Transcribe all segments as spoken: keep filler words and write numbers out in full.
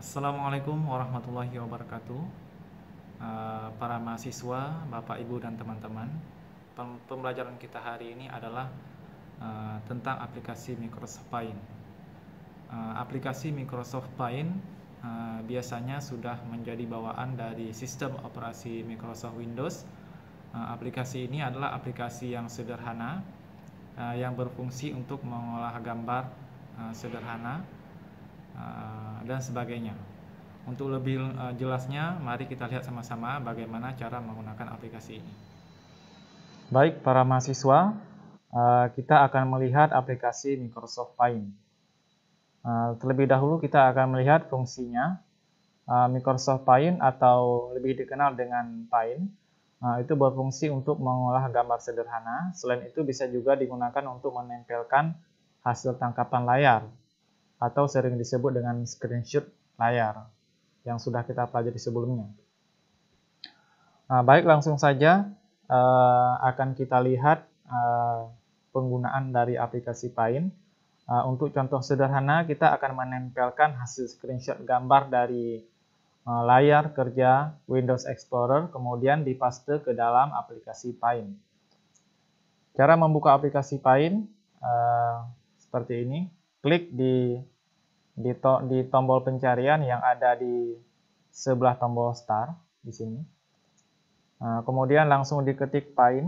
Assalamualaikum warahmatullahi wabarakatuh. Eh, Para mahasiswa, Bapak, Ibu, dan teman-teman, pembelajaran kita hari ini adalah eh, tentang aplikasi Microsoft Paint. Eh, Aplikasi Microsoft Paint eh, biasanya sudah menjadi bawaan dari sistem operasi Microsoft Windows. Eh, Aplikasi ini adalah aplikasi yang sederhana eh, yang berfungsi untuk mengolah gambar eh, sederhana eh, dan sebagainya. Untuk lebih uh, jelasnya, mari kita lihat sama-sama bagaimana cara menggunakan aplikasi ini. Baik, para mahasiswa, uh, kita akan melihat aplikasi Microsoft Paint. Uh, terlebih dahulu kita akan melihat fungsinya. Uh, Microsoft Paint atau lebih dikenal dengan Paint, uh, itu berfungsi untuk mengolah gambar sederhana. Selain itu bisa juga digunakan untuk menempelkan hasil tangkapan layar atau sering disebut dengan screenshot layar yang sudah kita pelajari sebelumnya. Nah, baik, langsung saja uh, akan kita lihat uh, penggunaan dari aplikasi Paint. Uh, untuk contoh sederhana, kita akan menempelkan hasil screenshot gambar dari uh, layar kerja Windows Explorer, kemudian dipaste ke dalam aplikasi Paint. Cara membuka aplikasi Paint uh, seperti ini. Klik di Di, to, di tombol pencarian yang ada di sebelah tombol start di sini. Nah, kemudian langsung diketik Paint.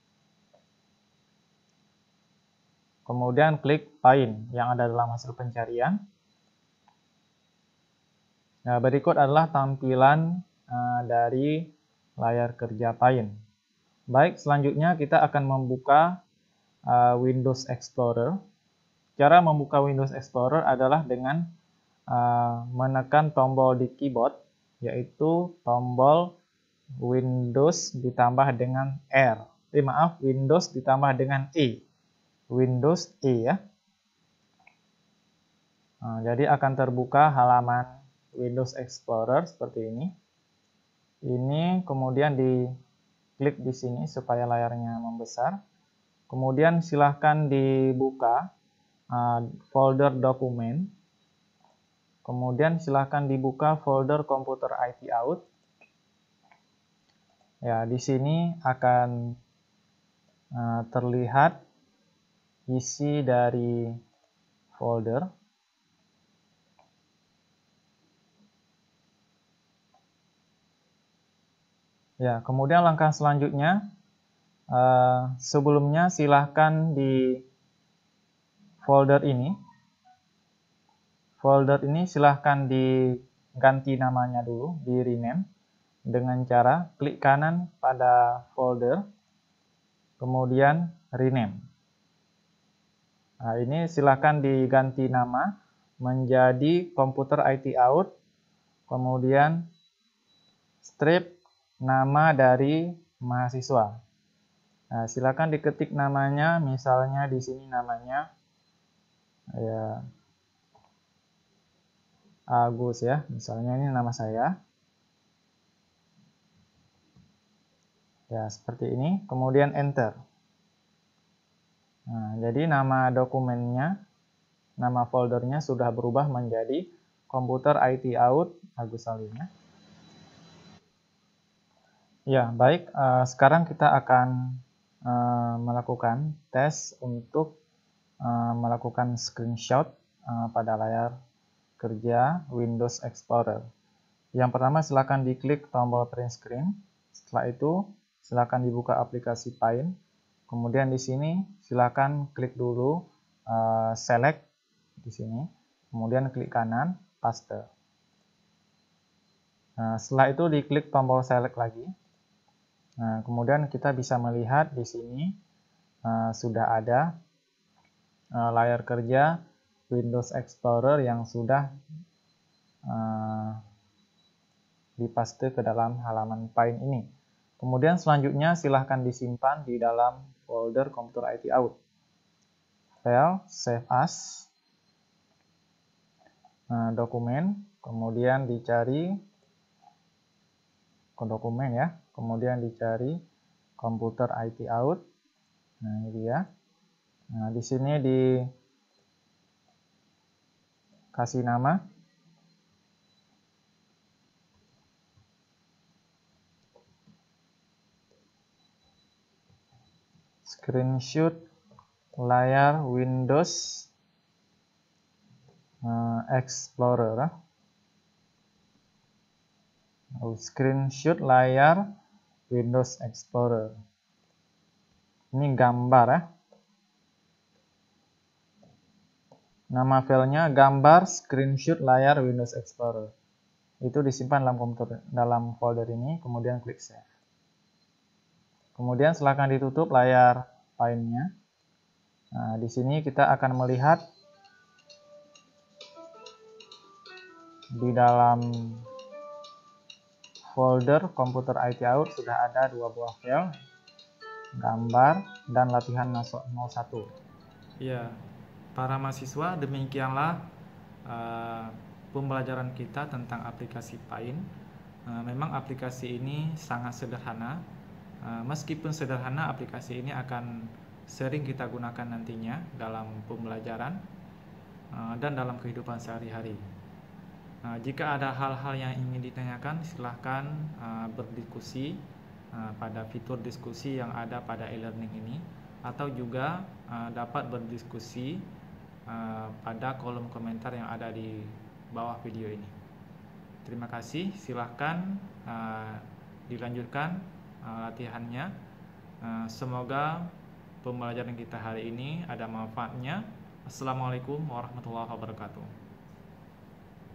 Kemudian klik Paint yang ada dalam hasil pencarian. Nah, berikut adalah tampilan uh, dari layar kerja Paint. Baik, selanjutnya kita akan membuka uh, Windows Explorer. Cara membuka Windows Explorer adalah dengan uh, menekan tombol di keyboard, yaitu tombol Windows ditambah dengan R. Eh, maaf, Windows ditambah dengan E. Windows E ya. Nah, jadi akan terbuka halaman Windows Explorer seperti ini. Ini kemudian diklik di sini supaya layarnya membesar. Kemudian silahkan dibuka Uh, folder dokumen, kemudian silahkan dibuka folder komputer I T out. Ya, di sini akan uh, terlihat isi dari folder. Ya, kemudian langkah selanjutnya, uh, sebelumnya silahkan di folder ini, folder ini silahkan diganti namanya dulu, di rename, dengan cara klik kanan pada folder, kemudian rename. Nah, ini silahkan diganti nama menjadi komputer I T out, kemudian strip nama dari mahasiswa. Nah, silahkan diketik namanya, misalnya di sini namanya ya Agus ya, misalnya ini nama saya. Ya, seperti ini, kemudian enter. Nah, jadi nama dokumennya, nama foldernya sudah berubah menjadi komputer I T out Agus Salim ya. Ya, baik, uh, sekarang kita akan uh, melakukan tes untuk uh, melakukan screenshot uh, pada layar kerja Windows Explorer. Yang pertama, silakan diklik tombol print screen. Setelah itu, silakan dibuka aplikasi Paint. Kemudian di sini silakan klik dulu uh, select di sini. Kemudian klik kanan paste. Nah, setelah itu diklik tombol select lagi. Nah, kemudian kita bisa melihat di sini uh, sudah ada uh, layar kerja Windows Explorer yang sudah uh, dipaste ke dalam halaman Paint ini. Kemudian selanjutnya silahkan disimpan di dalam folder komputer I T out. File, save as, nah, dokumen, kemudian dicari ke dokumen ya, kemudian dicari komputer I T out. Nah, ini dia. Nah, di sini dikasih nama. screenshot layar Windows uh, Explorer. Oh, screenshot layar Windows Explorer. Ini gambar ya. Nama filenya gambar screenshot layar Windows Explorer. Itu disimpan dalam komputer, dalam folder ini, kemudian klik save. Kemudian silakan ditutup layar Paint-nya. Nah, di sini kita akan melihat di dalam folder komputer I T Out sudah ada dua buah file, gambar dan latihan nol satu. Ya, para mahasiswa, demikianlah uh, pembelajaran kita tentang aplikasi Paint. Uh, memang aplikasi ini sangat sederhana. Uh, meskipun sederhana, aplikasi ini akan sering kita gunakan nantinya dalam pembelajaran uh, dan dalam kehidupan sehari-hari. Uh, jika ada hal-hal yang ingin ditanyakan, silahkan uh, berdiskusi uh, pada fitur diskusi yang ada pada e-learning ini, atau juga uh, dapat berdiskusi uh, pada kolom komentar yang ada di bawah video ini. Terima kasih, silahkan uh, dilanjutkan uh, latihannya. Uh, semoga pembelajaran kita hari ini ada manfaatnya. Assalamualaikum warahmatullahi wabarakatuh.